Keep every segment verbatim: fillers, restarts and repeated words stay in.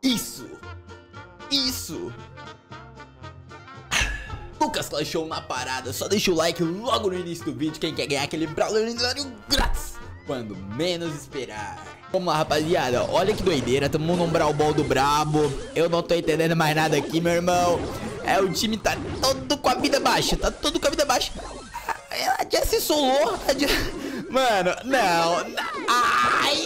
Isso! Isso! Lucas Clash Show na parada. Só deixa o like logo no início do vídeo. Quem quer ganhar aquele Brawler lendário grátis quando menos esperar. Vamos lá, rapaziada. Olha que doideira. Tamo num Brawl Ball do brabo. Eu não tô entendendo mais nada aqui, meu irmão. É, o time tá todo com a vida baixa. Tá todo com a vida baixa. A Jessie solou. A Jessie... Mano, não. Ai.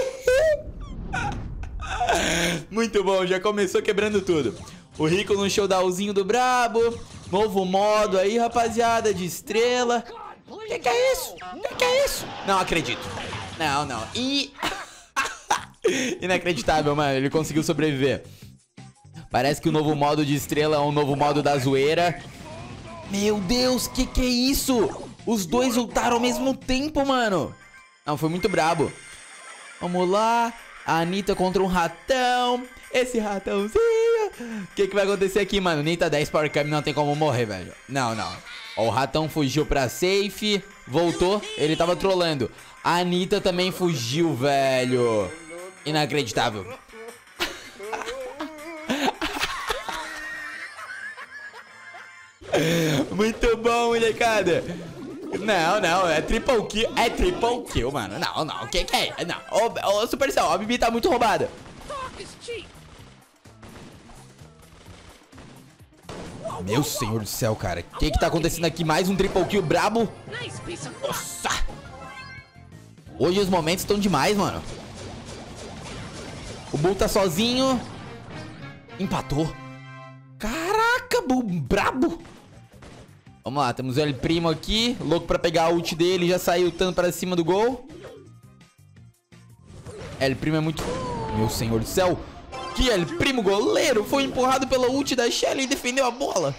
Muito bom, já começou quebrando tudo. O Rico no showdownzinho do brabo. Novo modo aí, rapaziada, de estrela. Que que é isso? Que que é isso? Não acredito. Não, não. E... Inacreditável, mano. Ele conseguiu sobreviver. Parece que o novo modo de estrela é um novo modo da zoeira. Meu Deus, que que é isso? Os dois lutaram ao mesmo tempo, mano. Não, foi muito brabo. Vamos lá. A Anitta contra um ratão. Esse ratãozinho. O que que vai acontecer aqui, mano? Anitta dez Power Cam, não tem como morrer, velho. Não, não. Ó, o ratão fugiu pra safe. Voltou. Ele tava trolando. A Anitta também fugiu, velho. Inacreditável. Muito bom, molecada. Não, não, é triple kill. É triple kill, mano. Não, não, o que que é? Não, ô, ô Supercell, a Bibi tá muito roubada. Meu senhor do céu, cara. O que que tá acontecendo aqui? Mais um triple kill brabo. Nossa. Hoje os momentos estão demais, mano. O Bull tá sozinho. Empatou. Caraca, Bull brabo. Vamos lá, temos o El Primo aqui. Louco pra pegar a ult dele. Já saiu tanto pra cima do gol. El Primo é muito... Meu senhor do céu. Que El Primo goleiro. Foi empurrado pela ult da Shelly e defendeu a bola.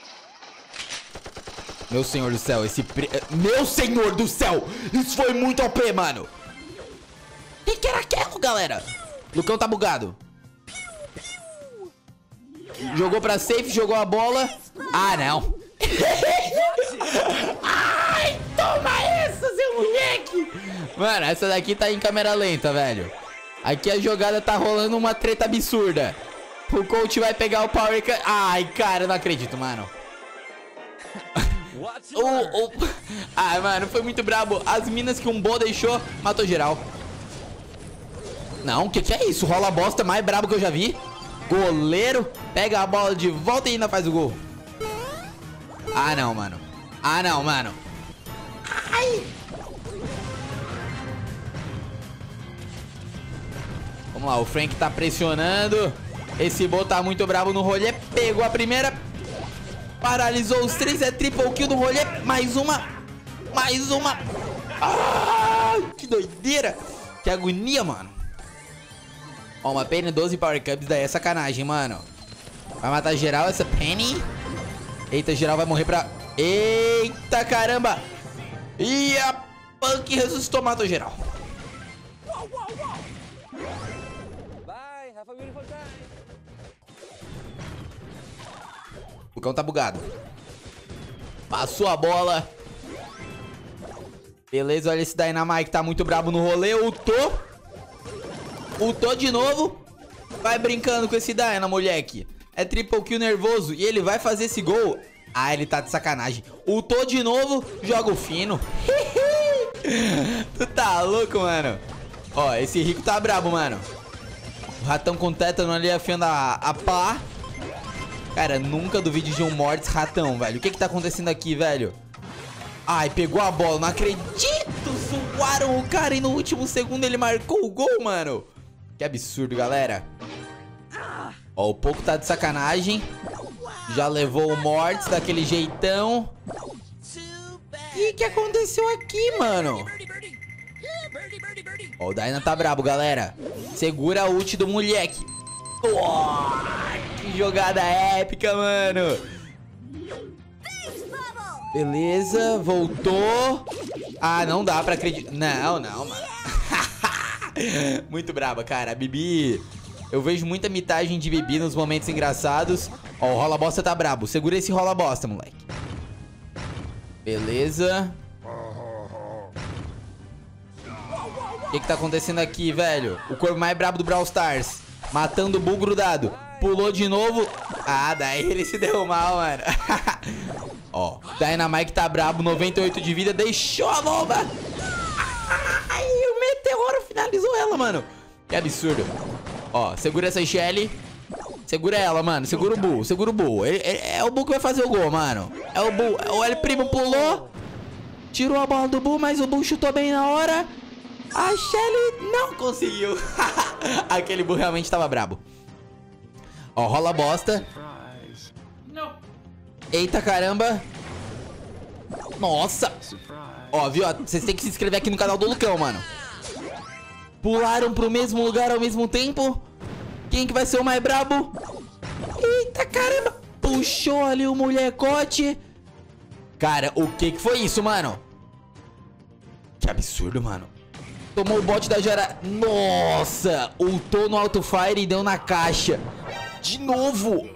Meu senhor do céu. Esse... Pri... Meu senhor do céu. Isso foi muito O P, mano. O que que era aquilo, galera? Lucão tá bugado. Jogou pra safe, jogou a bola. Ah, não. Ai, toma essa, seu moleque. Mano, essa daqui tá em câmera lenta, velho. Aqui a jogada tá rolando uma treta absurda. O coach vai pegar o power... Ai, cara, eu não acredito, mano. o, o... Ah, mano, foi muito brabo. As minas que um Bo deixou, matou geral. Não, o que que é isso? Rola bosta mais brabo que eu já vi. Goleiro, pega a bola de volta e ainda faz o gol. Ah, não, mano. Ah, não, mano. Ai. Vamos lá, o Frank tá pressionando. Esse Bo tá muito bravo no rolê. Pegou a primeira. Paralisou os três. É triple kill do rolê. Mais uma. Mais uma. Ah, que doideira. Que agonia, mano. Ó, uma Penny, doze Power Cubs. Daí é sacanagem, mano. Vai matar geral essa Penny. Eita, geral vai morrer pra... Eita, caramba. E a Punk ressuscitou, matou geral. O cão tá bugado. Passou a bola. Beleza, olha esse Dynamite, tá muito brabo no rolê. Ultou. Ultou de novo. Vai brincando com esse Dyna, moleque. É triple kill nervoso. E ele vai fazer esse gol. Ah, ele tá de sacanagem. Ultou de novo. Joga o fino. Tu tá louco, mano. Ó, esse Rico tá brabo, mano. O ratão com tétano ali afiando a, a pá. Cara, nunca duvide de um Mortis ratão, velho. O que que tá acontecendo aqui, velho? Ai, pegou a bola. Não acredito. Zoaram o cara e no último segundo ele marcou o gol, mano. Que absurdo, galera. Ó, o Poco tá de sacanagem. Já levou o Mortis daquele jeitão. E o que aconteceu aqui, mano? Ó, o Dyna tá brabo, galera. Segura a ult do moleque. Oh, que jogada épica, mano. Beleza, voltou. Ah, não dá pra acreditar. Não, não, mano. Muito braba, cara. A Bibi... Eu vejo muita mitagem de Bibi nos momentos engraçados. Ó, o rola bosta tá brabo. Segura esse rola bosta, moleque. Beleza. O que que tá acontecendo aqui, velho? O corpo mais brabo do Brawl Stars. Matando o Bull grudado. Pulou de novo. Ah, daí ele se deu mal, mano. Ó, Dynamite tá brabo, noventa e oito de vida. Deixou a bomba. Ai, o meteoro finalizou ela, mano. Que absurdo. Ó, segura essa Shelly. Segura ela, mano. Segura o Bull. Segura o Bull. Ele, ele, é o Bull que vai fazer o gol, mano. É o Bull. O El Primo pulou. Tirou a bola do Bull, mas o Bull chutou bem na hora. A Shelly não conseguiu. Aquele Bull realmente tava brabo. Ó, rola bosta. Eita, caramba. Nossa. Ó, viu? Vocês têm que se inscrever aqui no canal do Lucão, mano. Pularam pro mesmo lugar ao mesmo tempo. Quem que vai ser o mais brabo? Eita, caramba. Puxou ali o molecote. Cara, o que que foi isso, mano? Que absurdo, mano. Tomou o bote da Jara. Nossa. Ultou no Auto Fire e deu na caixa. De novo.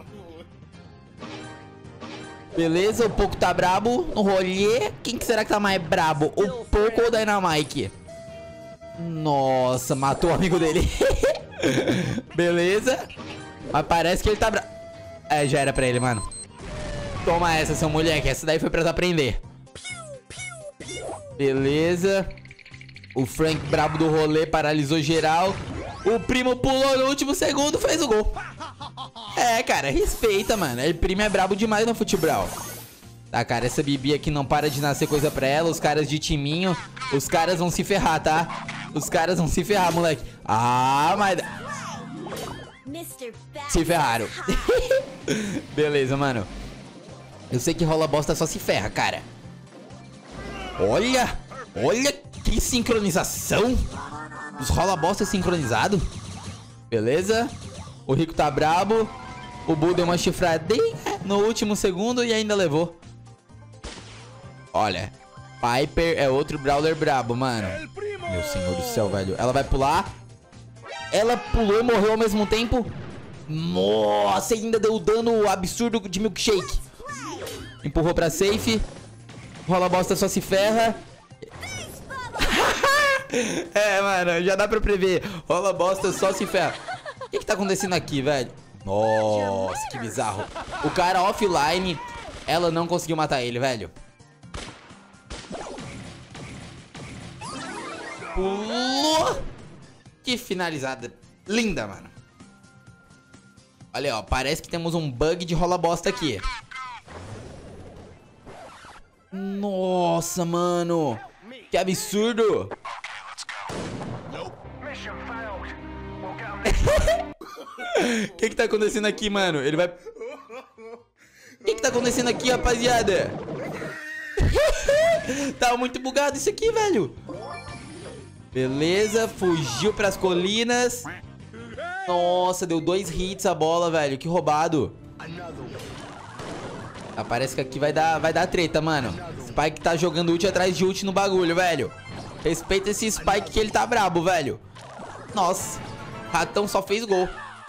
Beleza, o Poco tá brabo no rolê. Quem que será que tá mais brabo? O Poco ou o Dynamite? Nossa, matou o amigo dele. Beleza. Mas parece que ele tá brabo. É, já era pra ele, mano. Toma essa, seu moleque. Essa daí foi pra tu aprender. Beleza. O Frank brabo do rolê paralisou geral. O Primo pulou no último segundo, fez o gol. É, cara, respeita, mano. El Primo é brabo demais no futebol. Tá, cara, essa Bibi aqui não para de nascer coisa pra ela. Os caras de timinho, os caras vão se ferrar, tá? Os caras vão se ferrar, moleque. Ah, mas... se ferraram. Beleza, mano. Eu sei que rola bosta só se ferra, cara. Olha, olha que sincronização. Os rola bosta sincronizado. Beleza. O Rico tá brabo. O Bull deu uma chifradinha no último segundo e ainda levou. Olha, Piper é outro brawler brabo, mano. Meu senhor do céu, velho. Ela vai pular. Ela pulou e morreu ao mesmo tempo. Nossa, ainda deu dano absurdo de milkshake. Empurrou pra safe. Rola bosta só se ferra. É, mano, já dá pra prever. Rola bosta só se ferra. O que que tá acontecendo aqui, velho? Nossa, que bizarro. O cara offline, ela não conseguiu matar ele, velho. Pulou. Que finalizada linda, mano. Olha, ó, parece que temos um bug de rola bosta aqui. Nossa, mano. Que absurdo. O que que tá acontecendo aqui, mano? Ele vai... O que que tá acontecendo aqui, rapaziada? Tá muito bugado isso aqui, velho. Beleza, fugiu pras colinas. Nossa, deu dois hits a bola, velho. Que roubado. Ah, parece que aqui vai dar, vai dar treta, mano. Spike tá jogando ult atrás de ult no bagulho, velho. Respeita esse Spike que ele tá brabo, velho. Nossa, Ratão só fez gol.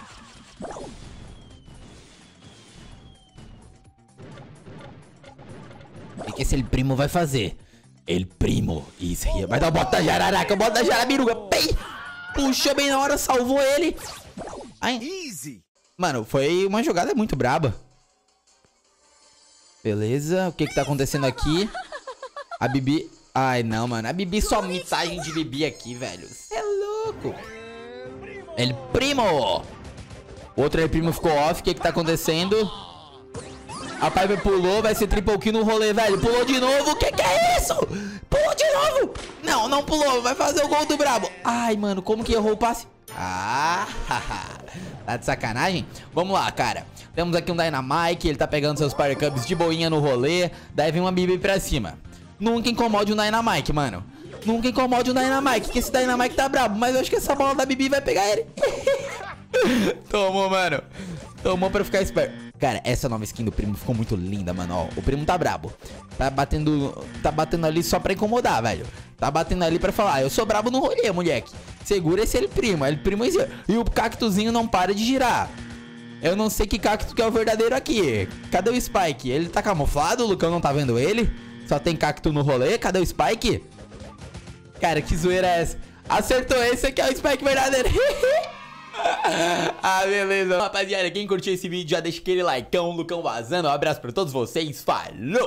O que esse El Primo vai fazer? El Primo. Isso aí. Vai dar o bota da jararaca. Bota da jarabiruga. Pei. Puxou bem na hora. Salvou ele. Ai. Mano, foi uma jogada muito braba. Beleza. O que que tá acontecendo aqui? A Bibi... Ai, não, mano. A Bibi só mitagem de Bibi aqui, velho. Cê é louco. El Primo. O outro El Primo ficou off. O que que tá acontecendo? A Piper pulou, vai ser triple kill no rolê, velho. Pulou de novo, o que que é isso? Pulou de novo. Não, não pulou, vai fazer o gol do brabo. Ai, mano, como que errou o passe? Ah, tá de sacanagem? Vamos lá, cara. Temos aqui um Dynamite, ele tá pegando seus Power Cubs de boinha no rolê. Daí vem uma Bibi pra cima. Nunca incomode um Dynamite, mano. Nunca incomode um Dynamite, que esse Dynamite tá brabo. Mas eu acho que essa bola da Bibi vai pegar ele. Tomou, mano. Tomou pra ficar esperto. Cara, essa nova skin do Primo ficou muito linda, mano. Ó, o Primo tá brabo. Tá batendo, tá batendo ali só pra incomodar, velho. Tá batendo ali pra falar, eu sou brabo no rolê, moleque. Segura esse El Primo, El Primo esse... E o cactuzinho não para de girar. Eu não sei que cacto que é o verdadeiro aqui. Cadê o Spike? Ele tá camuflado, o Lucão não tá vendo ele? Só tem cacto no rolê, cadê o Spike? Cara, que zoeira é essa? Acertou, esse aqui é o Spike verdadeiro. Ah, beleza. Rapaziada, quem curtiu esse vídeo já deixa aquele likeão, Lucão vazando. Um abraço pra todos vocês. Falou!